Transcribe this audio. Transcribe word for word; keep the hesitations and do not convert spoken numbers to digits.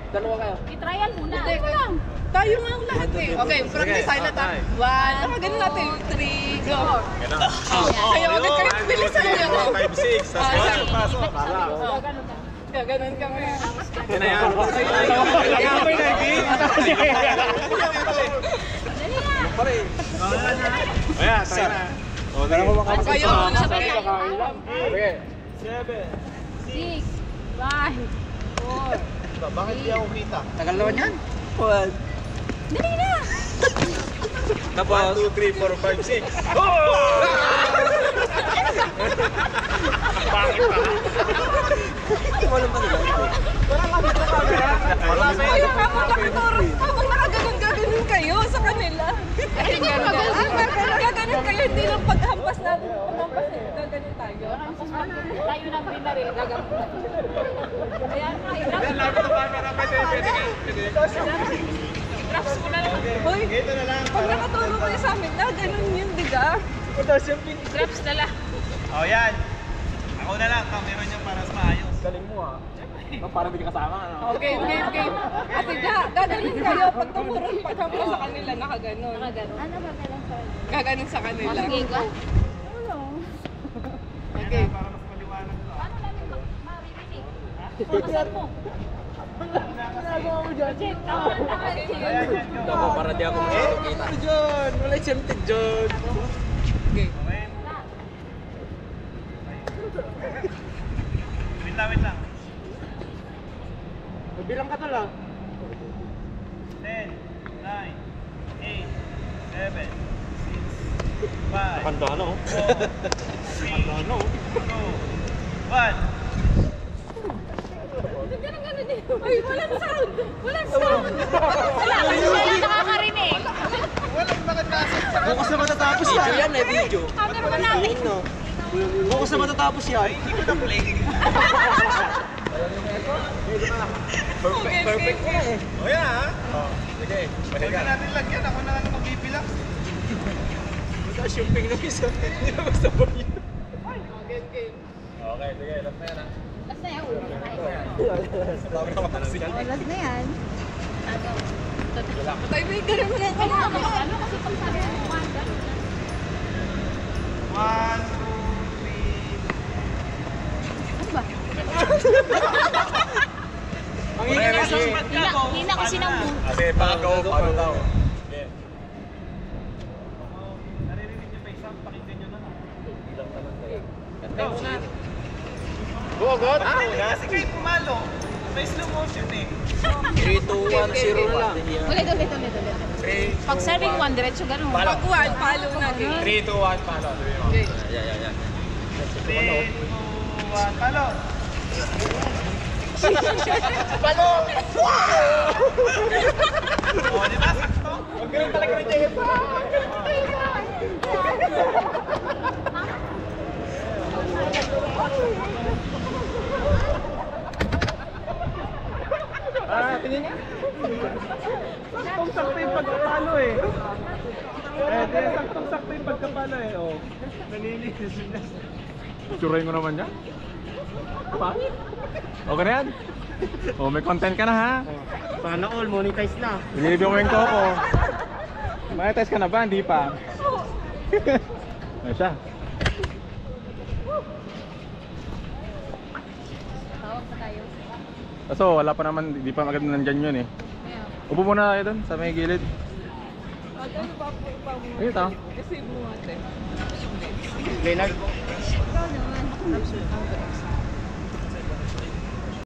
Dalawa kayo. I-trial muna. Hindi, lang. Tayo nga ang lahat eh. Okay, practice tayo na tayo. One, ah, ganun natin. Three, go. Ganun. Kayo agad kayo, bilisan nyo. five, six, tapos Ah, one, pasok. Para. Gaganon kami. Yan na yan. Ayan, tayo na. O, Dalawa sige. makapasok. Kayo muna. Sabay tayo. Sige. Seven. Six, five, four. Bakit di ako kita? Tagal naman yan. Dali na! One, two, three, four, five, six. Bakit ba? Walang pa nila. Kayo habang nakaturo, habang nakaganon-ganon kayo sa kanila. Hindi gaganon. Gaganon kayo, hindi lang paghampas natin. Paghampas nyo, gaganon tayo. Tayo na pinari. Gagawin. Ayan, ay, Yan, lapit ang camera. Pwede, pwede, pwede. drops ko na lang. Hoy, Ito na lang. pag nakaturo kayo sa amin, na ganun yun, diga? Drops na lang. O, yan. Ako na lang. Camera niyo para sa maayos. Galing mo ah. Parang hindi ka kasama. Ano? Okay, okay, okay. Ate Ja, gaganon kayo pag tumuro paghampas sa kanila, nakaganon. Nakaganon. Ano ba meron sa... Gaganon sa kanila. Sige, go. Okay. Para mas maliwanag to. Paano namin ma- maririnig? Pagkasan mo. Ginagawa mo dyan. Check. Tama na. Ayan, yan. Go. Ako, para di ako masyadong kita. John! Wala exempted, John! Okay. Okay. Wait lang, wait lang. Magbilang ka to lang. ten, nine, eight, seven, six, five, Kanda ano? four, three, Ano? two, one. Ay, walang sound! Walang sound! Wala, kasi siya lang nakakarinig. Walang makatasak sa Bukas na matatapos yan. Yan eh, video. Camera mo natin. No. Bukas na matatapos yan. Hindi ko na-play. Okay, Perfect ko na eh. O yan ha. Sige, Huwag na natin lagyan. Ako na lang magbibilang. Mataas yung ping ng isa. Hindi na basta po yun. Okay, okay. Okay, sige. Last na yan ha. Last na yan. Ulo na tayo. Sabi ko mataksi. Last na yan. Ano? Tay, may ganun mo na Ano ako? Ano kasi pag sabi mo, one, ganun na. One, two, three. Ano ba? Ang ingay kasi. Hina, hina kasi ng moon. Kasi pagaw, paano daw. Sige. Naririnig niyo ba isang? Pakinggan niyo na. Ilang naman kayo. Go! Go, go! Ah, hindi kasi kayo pumalo. May slow motion eh. three, two, one, zero na lang. Ulit, ulit, ulit, ulit. Pag serving one, diretso ganun. Pag one, follow na game. three, two, one, palo. Okay. Yan, yan, yan. three, two, one, palo! Palo! O, di ba? Sakto? Huwag ganun talaga rin tayo pa! Ah, tingin niya. Saktong-sakto yung pagkapalo eh. Eh, di saktong-sakto yung pagkapalo eh. Oh. Nanilinis na. Itsurain mo naman yan. Pa? Okay na yan? Oh, may content ka na ha? Sana all, monetize na. I-review ko yung Coco. Monetize ka na ba? Hindi pa. Ano siya? Tawag pa tayo. Kaso wala pa naman, hindi pa agad nandyan yun eh. Ayan. Upo muna tayo dun sa may gilid. Ano ba po pa mo? Ayun ta. Kasi mo ate. Leonard, Ikaw na.